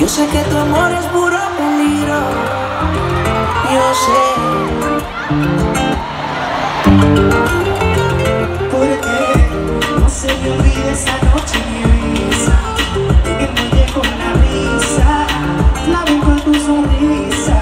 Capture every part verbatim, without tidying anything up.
Yo sé que tu amor es puro peligro. Yo sé. Porque no se me olvide esa noche en Ibiza, en el muelle con la risa, flamenco en tu sonrisa.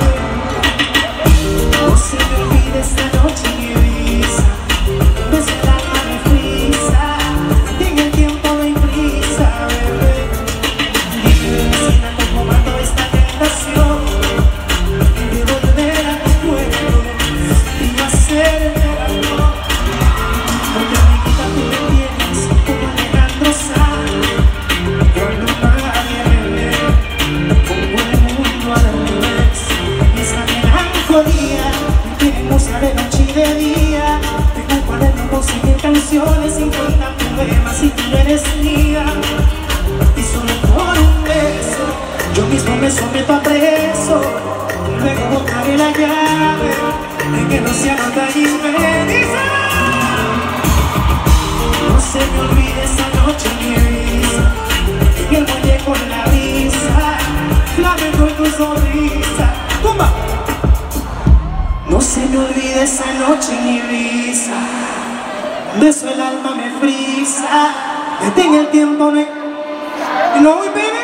No se me olvide esa noche en Ibiza, desde el alma me frisa, en el tiempo no hay prisa, bebé. Dime, vecina, cómo mato esta tentación de volver a tu cuerpo y hacerte el amor. Porque amiguita, tú me tienes como Alejandro Sanz, cuando nadie me ve, pongo el mundo al revés. Y esa melancolía me tiene música de noche y de día. Tengo un cuaderno con cien mil canciones, cincuenta poemas y tú eres mía. Y solo por un beso yo mismo me someto a preso, luego botaré la llave en el océano tan inmenso. No se me olvide esa noche en Ibiza, en el muelle con la brisa, flamenco en tu sonrisa. ¡Tumba! No se me olvide esa noche en Ibiza, donde eso el alma me frisa, detén el tiempo, no hay... You know we baby?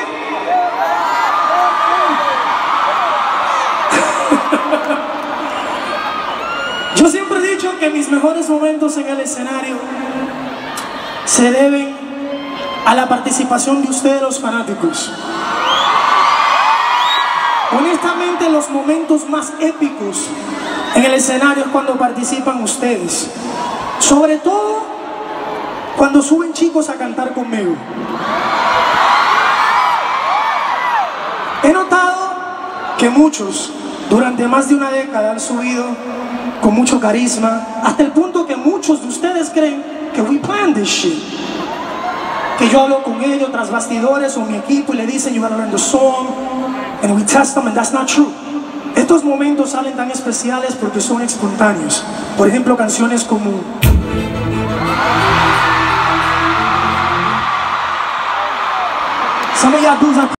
Yo siempre he dicho que mis mejores momentos en el escenario se deben a la participación de ustedes, los fanáticos. Honestamente, los momentos más épicos en el escenario es cuando participan ustedes. Sobre todo cuando suben chicos a cantar conmigo. He notado que muchos durante más de una década han subido con mucho carisma, hasta el punto que muchos de ustedes creen que we plan this shit. Que yo hablo con ellos tras bastidores o mi equipo y le dicen you gotta learn the song and we test them and that's not true. Estos momentos salen tan especiales porque son espontáneos. Por ejemplo, canciones como Some of y'all dudes are